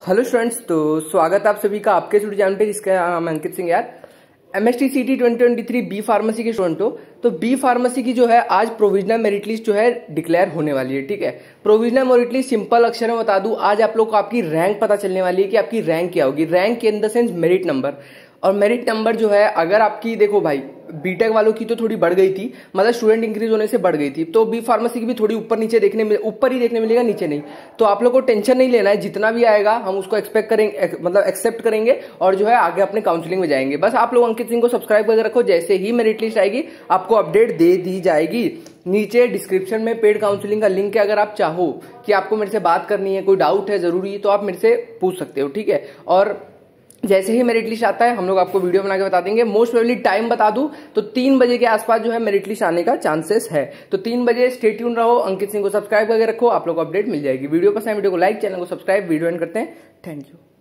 Hello students, तो स्वागत है आप सभी का आपके स्टूडियो चैनल पे, जिसका नाम है अंकित सिंह। यार एमएसटी सीटी 2023 बी फार्मेसी के स्टूडेंट हो, तो बी फार्मेसी की जो है आज प्रोविजनल मेरिट लिस्ट जो है डिक्लेयर होने वाली है। ठीक है, प्रोविजनल मेरिट लिस्ट सिंपल अक्षर में बता दूं, आज आप लोग को आपकी रैंक पता चलने वाली है कि आपकी रैंक क्या होगी। Rank in the sense merit number, और मेरिट नंबर जो है अगर आपकी देखो भाई बीटेक वालों की तो थोड़ी बढ़ गई थी, मतलब स्टूडेंट इंक्रीज होने से बढ़ गई थी, तो बी फार्मेसी की भी थोड़ी ऊपर नीचे ऊपर ही देखने मिलेगा, नीचे नहीं। तो आप लोग को टेंशन नहीं लेना है, जितना भी आएगा हम उसको एक्सपेक्ट करेंगे, मतलब एक्सेप्ट करेंगे और जो है आगे अपने काउंसलिंग में जाएंगे। बस आप लोग अंकित सिंह को सब्सक्राइब करके रखो, जैसे ही मेरिट लिस्ट आएगी आपको अपडेट दे दी जाएगी। नीचे डिस्क्रिप्शन में पेड काउंसलिंग का लिंक है, अगर आप चाहो कि आपको मेरे से बात करनी है, कोई डाउट है जरूरी, तो आप मेरे से पूछ सकते हो। ठीक है, और जैसे ही मेरिट लिस्ट आता है हम लोग आपको वीडियो बना के बता देंगे। मोस्ट प्रोबेबली टाइम बता दूं तो 3 बजे के आसपास जो है मेरिट लिस्ट आने का चांसेस है, तो 3 बजे स्टे ट्यून रहो। अंकित सिंह को सब्सक्राइब करके रखो, आप लोग को अपडेट मिल जाएगी। वीडियो पसंद है वीडियो को लाइक, चैनल को सब्सक्राइब। वीडियो एंड करते हैं, थैंक यू।